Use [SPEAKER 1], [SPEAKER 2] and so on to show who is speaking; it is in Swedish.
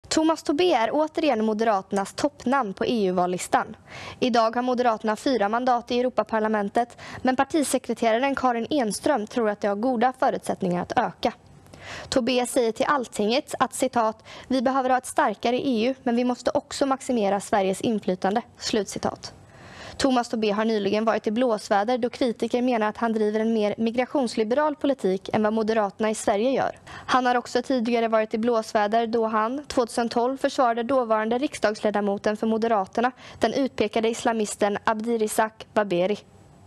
[SPEAKER 1] Tomas Tobé är återigen Moderaternas toppnamn på EU-vallistan. Idag har Moderaterna 4 mandat i Europaparlamentet, men partisekreteraren Karin Enström tror att det har goda förutsättningar att öka. Tobé säger till Alltinget att citat, vi behöver ha ett starkare EU, men vi måste också maximera Sveriges inflytande, slutcitat. Tomas Tobé har nyligen varit i blåsväder då kritiker menar att han driver en mer migrationsliberal politik än vad Moderaterna i Sverige gör. Han har också tidigare varit i blåsväder då han 2012 försvarade dåvarande riksdagsledamoten för Moderaterna, den utpekade islamisten Abdirizak Baberi.